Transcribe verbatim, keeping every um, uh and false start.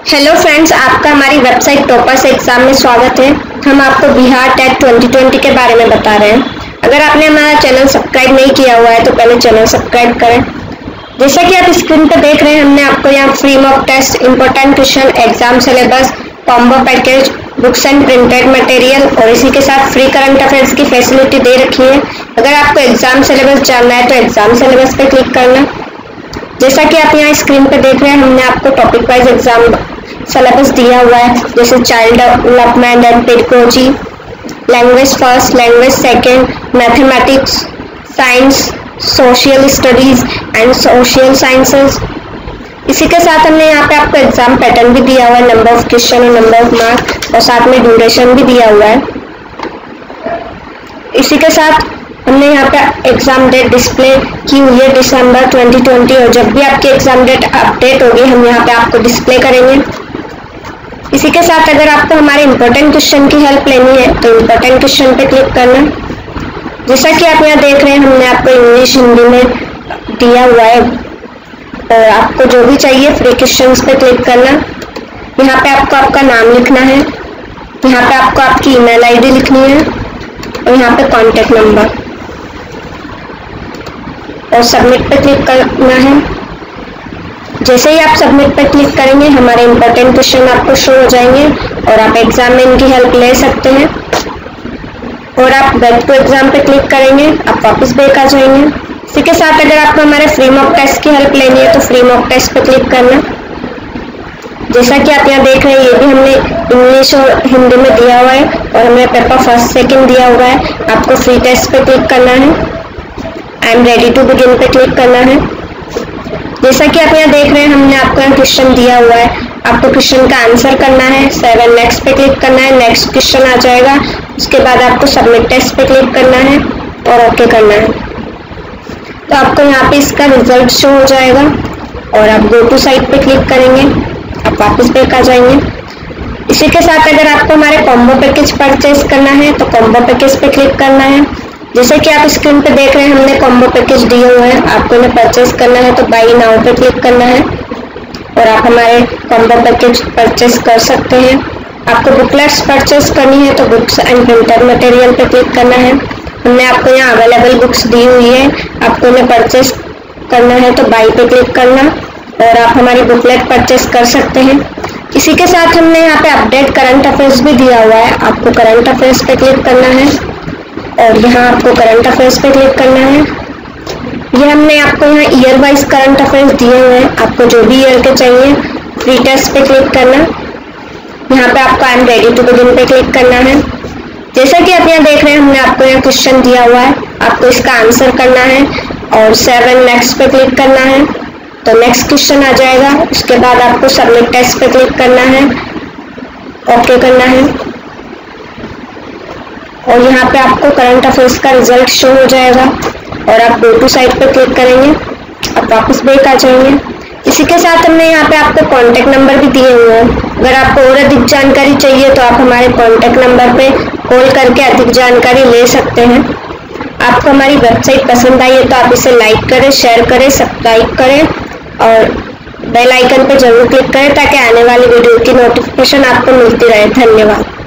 Hello friends, आपका हमारी website toppers exam में स्वागत है। हम आपको बिहार टेट ट्वेंटी ट्वेंटी के बारे में बता रहे हैं। अगर आपने हमारा चैनल सब्सक्राइब नहीं किया हुआ है तो पहले चैनल सब्सक्राइब करें। जैसा कि आप स्क्रीन पर देख रहे हैं, हमने आपको यहाँ free mock test, important question, exam syllabus, combo package, books and printed material और इसी के साथ फ्री करंट अफेयर्स की फैसिलिटी दे रखी है। अगर आपको एग्जाम सिलेबस जानना है तो एग्जाम सिलेबस पे क्लिक करना। जैसा कि आप यहाँ स्क्रीन पे देख रहे हैं, हमने आपको टॉपिक वाइज एग्जाम सिलेबस दिया हुआ है, जैसे child development and pedagogy, language first, language second, mathematics, science, social studies and social sciences. इसी के साथ हमने यहाँ पे आपको एग्जाम पैटर्न भी दिया हुआ है, नंबर ऑफ क्वेश्चन और नंबर ऑफ मार्क्स, और साथ में ड्यूरेशन भी दिया हुआ है। इसी के साथ हमने यहाँ पे एग्जाम डेट डिस्प्ले की हुई है दिसंबर ट्वेंटी ट्वेंटी, और जब भी आपकी एग्जाम डेट अपडेट होगी हम यहाँ पे आपको डिस्प्ले करेंगे। इसी के साथ अगर आपको हमारे इंपॉर्टेंट क्वेश्चन की हेल्प लेनी है तो इंपॉर्टेंट क्वेश्चन पे क्लिक करना। जैसा कि आप यहाँ देख रहे हैं, हमने आपको इंग्लिश हिंदी में दिया हुआ है, और आपको जो भी चाहिए फ्री क्वेश्चंस पे क्लिक करना। यहाँ पे आपको आपका नाम लिखना है, यहाँ पे आपको आपकी ईमेल आईडी लिखनी है, और यहाँ पे कॉन्टेक्ट नंबर, और सबमिट पे क्लिक करना है। जैसे ही आप सबमिट पे क्लिक करेंगे हमारे इंपॉर्टेंट क्वेश्चन आपको शो हो जाएंगे, और आप एग्जाम में इनकी हेल्प ले सकते हैं। और आप बैक टू एग्जाम पे क्लिक करेंगे, आप वापस बैक आ जाएंगे। इसी के साथ अगर आपको हमारे फ्री मॉक टेस्ट की हेल्प लेनी है तो फ्री मॉक टेस्ट पे क्लिक करना। जैसा कि आप यहाँ देख रहे हैं, ये भी हमने इंग्लिश और हिंदी में दिया हुआ है, और हमने पेपर फर्स्ट सेकंड दिया हुआ है। आपको फ्री टेस्ट पे क्लिक करना है, I am ready to begin पे क्लिक करना है। जैसा कि आप यहाँ देख रहे हैं, हमने आपको यहाँ क्वेश्चन दिया हुआ है, आपको क्वेश्चन का आंसर करना है। सेवन नेक्स्ट पे क्लिक करना है, नेक्स्ट क्वेश्चन आ जाएगा। उसके बाद आपको सबमिट टेस्ट पे क्लिक करना है और ओके करना है, तो आपको यहाँ पे इसका रिजल्ट शो हो जाएगा। और आप गो टू साइट पे क्लिक करेंगे, आप वापस बैक आ जाएंगे। इसी के साथ अगर आपको हमारे कॉम्बो पैकेज परचेज करना है तो कॉम्बो पैकेज पे क्लिक करना है। जैसे कि आप स्क्रीन पे देख रहे हैं, हमने कॉम्बो पैकेज दिए हुए हैं, आपको इन्हें परचेज करना है तो बाई नाउ पे क्लिक करना है, और आप हमारे कॉम्बो पैकेज परचेज कर सकते हैं। आपको बुकलेट्स परचेज करनी है तो बुक्स एंड प्रिंटेड मटेरियल पे क्लिक करना है। हमने आपको यहाँ अवेलेबल बुक्स दी हुई है, आपको इन्हें परचेज करना है तो बाई पे क्लिक करना, और आप हमारी बुकलेट परचेज कर सकते हैं। इसी के साथ हमने यहाँ पे अपडेट करंट अफेयर्स भी दिया हुआ है, आपको करंट अफेयर्स पे क्लिक करना है, और यहाँ आपको करंट अफेयर्स पे क्लिक करना है। ये हमने आपको यहाँ ईयर वाइज करंट अफेयर्स दिए हुए हैं, आपको जो भी ईयर के चाहिए फ्री टेस्ट पे क्लिक करना। यहाँ पे आपको I am ready to begin पे क्लिक करना है। जैसा कि आप यहाँ देख रहे हैं, हमने आपको यहाँ क्वेश्चन दिया हुआ है, आपको इसका आंसर करना है, और सेवन नेक्स्ट पे क्लिक करना है तो नेक्स्ट क्वेश्चन आ जाएगा। उसके बाद आपको सबमिट टेस्ट पे क्लिक करना है, ओके करना है, और यहाँ पे आपको करंट अफेयर्स का रिजल्ट शो हो जाएगा, और आप गो टू साइट पे क्लिक करेंगे, आप वापस बैक आ जाएंगे। इसी के साथ हमने यहाँ पे आपको कॉन्टेक्ट नंबर भी दिए हुए हैं। अगर आपको और अधिक जानकारी चाहिए तो आप हमारे कॉन्टेक्ट नंबर पे कॉल करके अधिक जानकारी ले सकते हैं। आपको हमारी वेबसाइट पसंद आई है तो आप इसे लाइक करें, शेयर करें, सब्सक्राइब करें, और बेल आइकन पे जरूर क्लिक करें ताकि आने वाली वीडियो की नोटिफिकेशन आपको मिलती रहे। धन्यवाद।